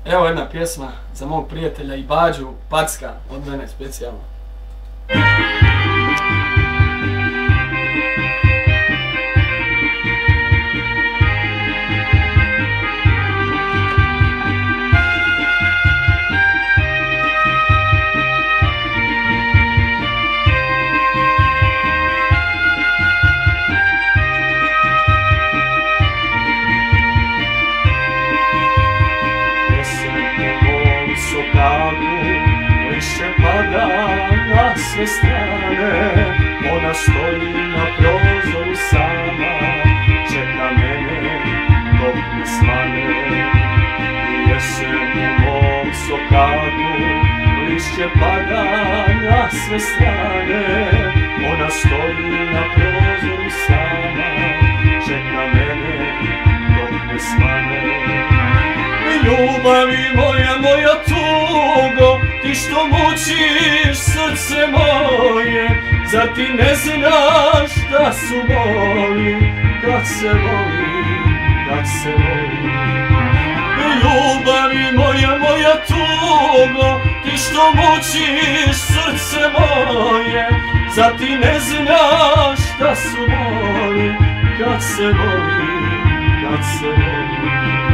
Evo jedna pjesma za mog prijatelja i Bađu Packa, od mene specijalno. Lišće pada na sve strane, ona stoji na prozoru sama, čeka mene dok ne svane. I jesen u mom sokaku, lišće pada na sve strane, ona stoji na prozoru sama, čeka mene dok ne svane. Ljubavi moja, moja tugo, ti što mučiš srce moje, zar ti ne znaš da su boli, kad se voli, kad se voli. Ljubavi moja, moja tugo, ti što mučiš srce moje, zar ti ne znaš da su boli, kad se voli, kad se voli.